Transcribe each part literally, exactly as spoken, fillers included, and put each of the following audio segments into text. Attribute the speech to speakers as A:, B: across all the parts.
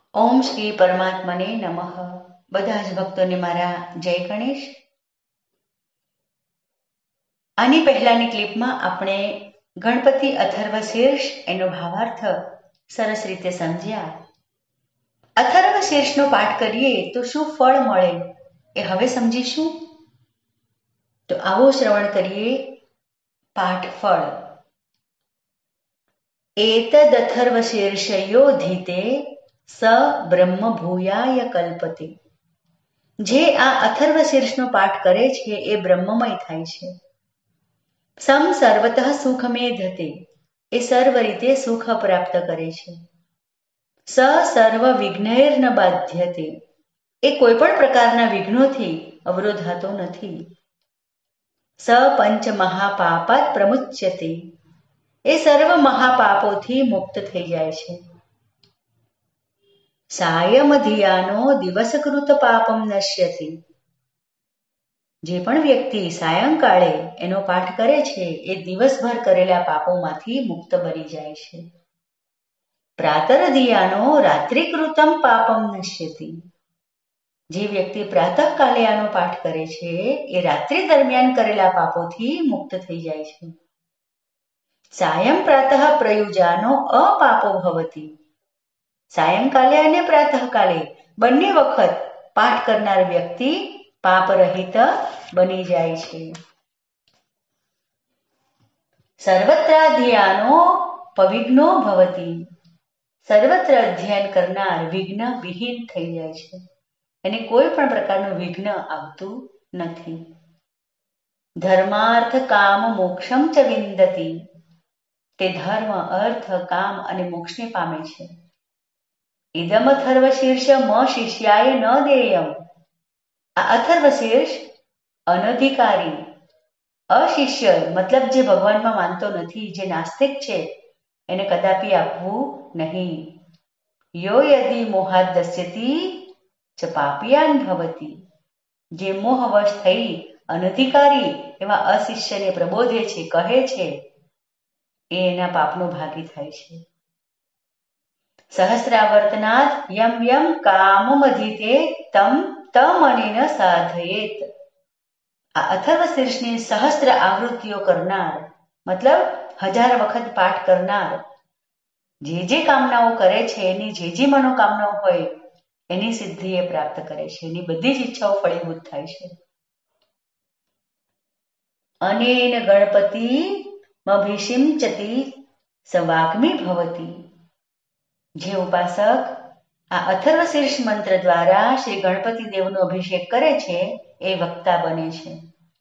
A: ઓમ શ્રી પરમાત્મને નમઃ. બધા જ ભક્તોને મારા જય ગણેશ. આની પહેલાની ક્લિપમાં આપણે ગણપતિ અથર્વશીર્ષ એનો ભાવાર્થ સરસ રીતે સમજ્યા. અથર્વશીર્ષનો પાઠ કરીએ તો શું ફળ મળે એ હવે સમજીશું. તો આવો શ્રવણ કરીએ પાઠ ફળ. એતદથર્વશીર્ષયોધીતે સ બ્રહ્મ ભૂયાય કલ્પતે. જે આ અથર્વશીર્ષનો પાઠ કરે છે એ બ્રહ્મમય થાય છે. સમ સર્વતઃ સુખમેધતે. એ સર્વ રીતે સુખ પ્રાપ્ત કરે છે. સ સર્વ વિઘ્નૈર્ન બાધ્યતે. એ કોઈ પણ પ્રકારના વિઘ્નોથી અવરોધાતો નથી. સ પંચ મહાપાપાત પ્રમુચ્યતે. એ સર્વ મહાપાપોથી મુક્ત થઈ જાય છે. સાયમ ધિયાનો દિવસકૃત પાપમ નશ્યતિ. જે પણ વ્યક્તિ સાયંકાળે એનો પાઠ કરે છે એ દિવસભર કરેલા પાપોમાંથી મુક્ત બની જાય છે. પ્રાતર ધિયાનો રાત્રિકૃતમ પાપમ નશ્યતિ. જે વ્યક્તિ પ્રાતઃકાલે આનો પાઠ કરે છે એ રાત્રિ દરમિયાન કરેલા પાપોથી મુક્ત થઈ જાય છે. સાયં પ્રાતઃ પ્રયુજાનો અપાપો ભવતી. સાયંકાલે અને પ્રાતઃકાલે બંને વખત પાઠ કરનાર વ્યક્તિ પાપરહિત બની જાય છે. સર્વત્રાધ્યાનો પવિઘ્નો ભવતી. સર્વત્ર અધ્યયન કરનાર વિઘ્ન વિહીન થઈ જાય છે. એને કોઈ પણ પ્રકારનું વિઘ્ન આવતું નથી. ધર્માર્થ કામ મોક્ષમ ચ વિંદતી. તે ધર્મ અર્થ કામ અને મોક્ષને પામે છે. ઇદમ અથર્વશીર્ષ મ શિષ્યાય ન દેયમ. આ અથર્વશીર્ષ અનધિકારી અશિષ્ય મતલબ જે ભગવાનમાં માનતો નથી, જે નાસ્તિક છે, એને કદાપી આપવું નહીં. યો યદિ મોહાદ દસ્યતિ ચ પાપિયાન ભવતી. જે મોહવશ થઈ અનધિકારી એવા અશિષ્યને પ્રબોધે છે, કહે છે, એ એના પાપનો ભાગી થાય છે. સહસ્રાવર્તનાદ યમ યમ કામમધિતે તમ તમ અનેન સાધયેત. આ અથર્વશીર્ષની સહસ્ત્ર આવૃત્તિઓ કરનાર મતલબ હજાર વખત પાઠ કરનાર જે જે કામનાઓ કરે છે, એની જે જે મનોકામનાઓ હોય એની સિદ્ધિ એ પ્રાપ્ત કરે છે. એની બધી જ ઈચ્છાઓ ફળીભૂત થાય છે. અનેન ગણપતિ મભિષિંચતિ સવાગ્મી ભવતી. જે ઉપાસક આ અથર્વશીર્ષ મંત્ર દ્વારા શ્રી ગણપતિ દેવનો અભિષેક કરે છે એ વક્તા બને છે.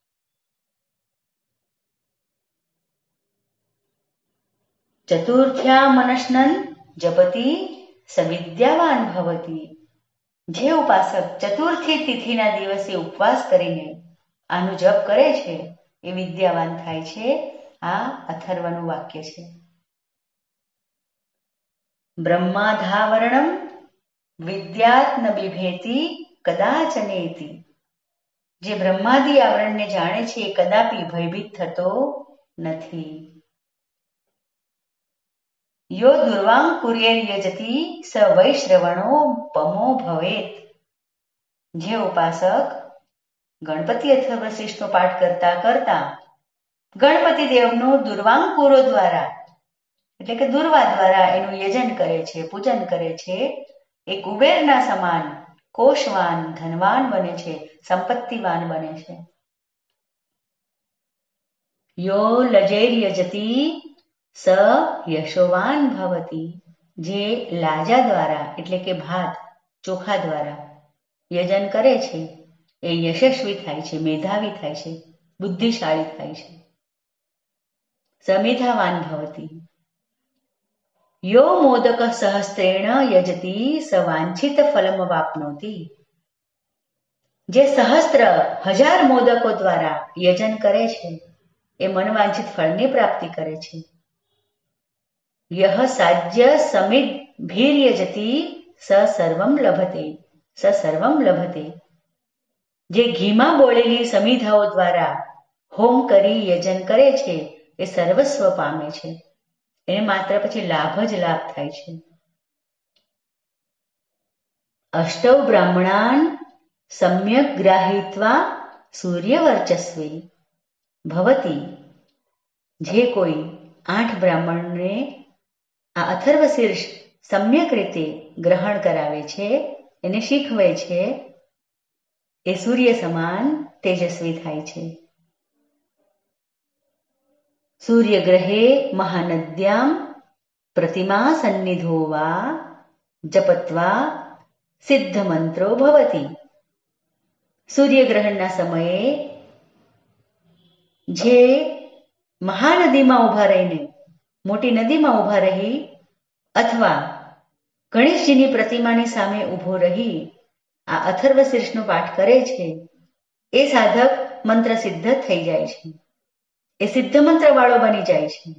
A: ચતુર્થ્યા મનસ્નન જપતિ સવિદ્યાવાન ભવતી. જે ઉપાસક ચતુર્થી તિથિના દિવસે ઉપવાસ કરીને આનું જપ કરે છે એ વિદ્યાવાન થાય છે. આ અથર્વનું વાક્ય છે. બ્રહ્માધાવરણમ વિદ્યાત ન બિભેતિ કદાચનેતિ. જે બ્રહ્માદિ આવરણને જાણે છે એ કદાપી ભયભીત થતો નથી. યો દુર્વાંગ કુર્યેર્યજતિ સ વૈશ્રવણો પમો ભવેત. જે ઉપાસક ગણપતિ અથર્વશીર્ષનો પાઠ કરતા કરતા ગણપતિ દેવનો દુર્વાંકુરો દ્વારા એટલે કે દુર્વા દ્વારા એનું યજન કરે છે, પૂજન કરે છે, એ કુબેરના સમાન કોશવાન ધનવાન બને છે, સંપત્તિવાન બને છે. યો લજૈર્યજતિ સ યશોવાન ભવતી. જે લાજા દ્વારા એટલે કે ભાત ચોખા દ્વારા યજન કરે છે એ યશસ્વી થાય છે, મેધાવી થાય છે, બુદ્ધિશાળી થાય છે. સમિધાવાન ભવતી. યો મોદક સહસ્ત્રેણ યજતિ સ વાંછિત ફલમ વાપ્નોતિ. જે સહસ્ત્ર હજાર મોદકો દ્વારા યજન કરે છે એ મનવાંછિત ફળની પ્રાપ્તિ કરે છે. યહ સાજ્ય સમિદ્ભિર્યજતિ સ સર્વમ લભતે સ સર્વમ લભતે. જે ઘીમાં બોળેલી સમિધાઓ દ્વારા હોમ કરી યજન કરે છે એ સર્વસ્વ પામે છે. એને માત્ર પછી લાભ જ લાભ થાય છે. અષ્ટૌ બ્રાહ્મણાન સમ્યક ગ્રાહિત્વા સૂર્યવર્ચસ્વી ભવતી. જે કોઈ આઠ બ્રાહ્મણને આ અથર્વશીર્ષ સમ્યક રીતે ગ્રહણ કરાવે છે, એને શીખવે છે, એ સૂર્ય સમાન તેજસ્વી થાય છે. સૂર્યગ્રહે મહાનદ્યામ પ્રતિમા સન્નિધો વા જપત્વા સિદ્ધ મંત્રો ભવતી. સૂર્યગ્રહણના સમયે જે મહાનદીમાં ઊભા રહીને, મોટી નદીમાં ઊભા રહી અથવા ગણેશજીની પ્રતિમાની સામે ઊભો રહી આ અથર્વશીર્ષનો પાઠ કરે છે, એ સાધક મંત્ર સિદ્ધ થઈ જાય છે, એ સિદ્ધ મંત્ર વાળો બની જાય છે.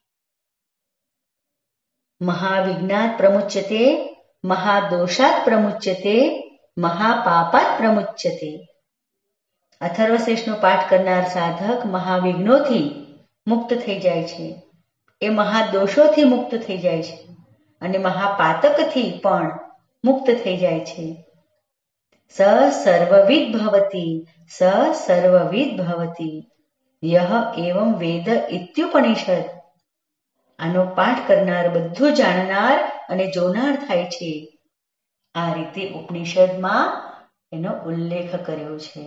A: મહાવિજ્ઞાત પ્રમુચ્યતે, મહાદોષાત પ્રમુચ્યતે, મહાપાપાત પ્રમુચ્યતે. અથર્વશીર્ષનો પાઠ કરનાર સાધક મહાવિઘ્નોથી મુક્ત થઈ જાય છે, એ મહાદોષોથી મુક્ત થઈ જાય છે અને મહાપાતકથી પણ મુક્ત થઈ જાય છે. સ સર્વવિદ ભવતી, સ સર્વવિદ ભવતી યહ એવં વેદ ઇત્યુપનિષદ. આનો પાઠ કરનાર બધું જાણનાર અને જોનાર થાય છે. આ રીતે ઉપનિષદમાં એનો ઉલ્લેખ કર્યો છે.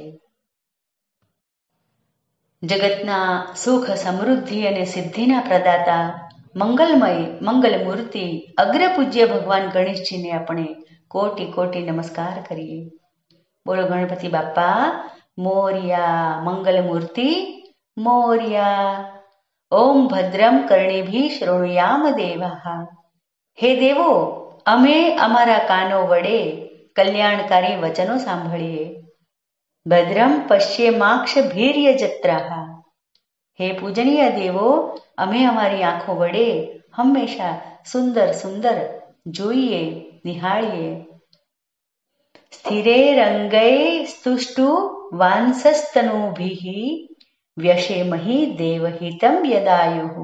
A: જગતના સુખ, સમૃદ્ધિ અને સિદ્ધિના પ્રદાતા મંગલમય મંગલમૂર્તિ અગ્રપૂજ્ય ભગવાન ગણેશજીને આપણે કોટી કોટી નમસ્કાર કરીએ. બોલો ગણપતિ બાપ્પા મોર્યા. મંગલમૂર્તિ મોર્યા. ઓમ ભદ્રમ કર્ણિભિ શૃણુયામ દેવાઃ. હે દેવો, અમે અમારા કાનો વડે કલ્યાણકારી વચનો સાંભળીએ. ભદ્રમ પશ્યેમાક્ષભીર્ય જત્રાઃ. હે પૂજનીય દેવો, અમે અમારી આંખો વડે હંમેશા સુંદર સુંદર જોઈએ, નિહાળીએ. સ્થિરે રંગૈ સ્તુષ્ટુ વાંસસ્તનૂભિઃ વ્યશેમહિ દેવહિતમ યદાયુઃ.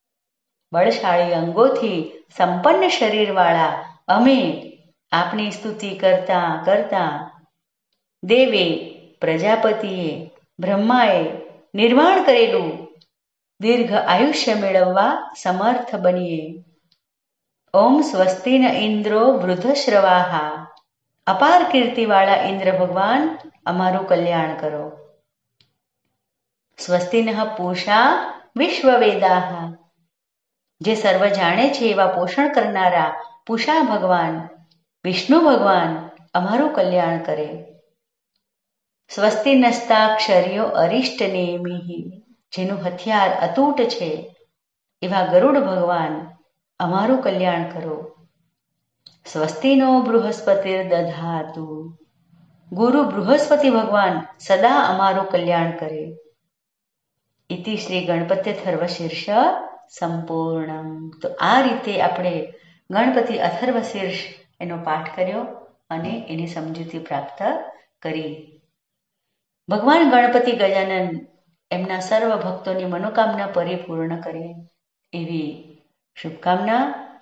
A: બળશાળી અંગોથી સંપન્ન શરીરવાળા અમે આપની સ્તુતિ કરતા કરતા દેવે, પ્રજાપતિએ, બ્રહ્માએ નિર્માણ કરેલું દીર્ઘ આયુષ્ય મેળવવા સમર્થ બનીએ. ઓમ સ્વસ્તિન ઇન્દ્રો વૃધશ્રવાઃ. અપાર કીર્તિવાળા ઇન્દ્ર ભગવાન અમારું કલ્યાણ કરો. સ્વસ્તિનઃ પૂષા વિશ્વવેદાઃ. જે સર્વ જાણે છે એવા પોષણ કરનારા પૂષા ભગવાન વિષ્ણુ ભગવાન અમારું કલ્યાણ કરે. સ્વસ્તિ નસ્તાક્ષર્યો અરિષ્ટ નેમિઃ. જેનું હથિયાર અતૂટ છે એવા ગરુડ ભગવાન અમારું કલ્યાણ કરો. સ્વસ્તિનો બૃહસ્પતિર દધાતુ. ગુરુ બૃહસ્પતિ ભગવાન સદા અમારું કલ્યાણ કરે. ઇતિ શ્રી ગણપત્યથર્વશીર્ષ સંપૂર્ણમ. તો આ રીતે આપણે ગણપતિ અથર્વશીર્ષ એનો પાઠ કર્યો અને એની સમજૂતી પ્રાપ્ત કરી. ભગવાન ગણપતિ ગજાનન એમના સર્વ ભક્તોની મનોકામના પરિપૂર્ણ કરે એવી શુભકામના.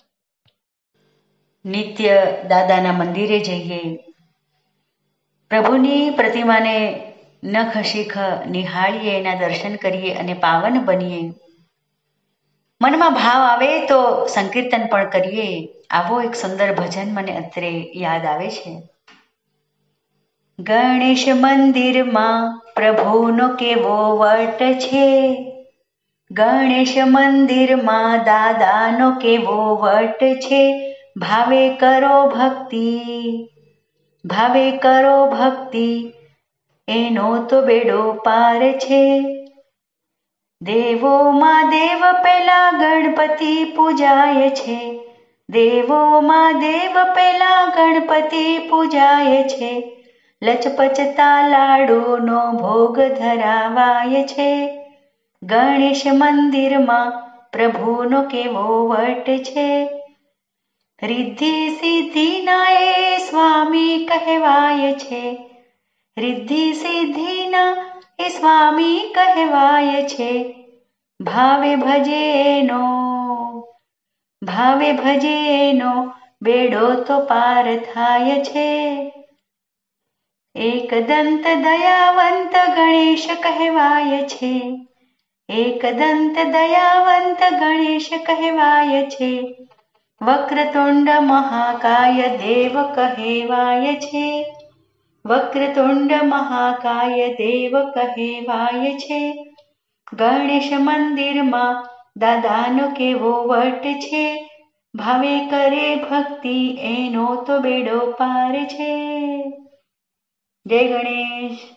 A: નિત્ય દાદાના મંદિરે જઈએ, પ્રભુની પ્રતિમાને નખ શીખ નિહાળીએ, એના દર્શન કરીએ અને પાવન બનીએ. મનમાં ભાવ આવે તો સંકીર્તન પણ કરીએ. આવો એક સુંદર ભજન મને અત્રે યાદ આવે છે. ગણેશ મંદિરમાં પ્રભુનો કેવો વટ છે, ગણેશ મંદિરમાં દાદાનો કેવો વટ છે. ભાવે કરો ભક્તિ, ભાવે કરો ભક્તિ, એનો તો બેડો પાર છે. દેવોમાં દેવ પેલા ગણપતિ પૂજાય છે, દેવોમાં દેવ પેલા ગણપતિ પૂજાય છે. લચપચતા લાડુનો ભોગ ધરાવાય છે. ગણેશ મંદિરમાં પ્રભુનો કેવો વટ છે. રિદ્ધિ સિદ્ધિના એ સ્વામી કહેવાય છે, રિદ્ધિ સિદ્ધિના એ સ્વામી કહેવાય છે. ભાવે ભજેનો, ભાવે ભજેનો બેડો તો પાર થાય છે. એક દંત દયાવંત ગણેશ કહેવાય છે. એક દંત દયાવંત ગણેશ કહેવાય છે. વક્રતુંડ મહાકાય દેવ કહેવાય છે. વક્રતુંડ મહાકાય દેવ કહેવાય છે. ગણેશ મંદિરમાં દાદાનો કેવો વટ છે. ભાવે કરે ભક્તિ એનો તો બેડો પાર છે. જય ગણેશ.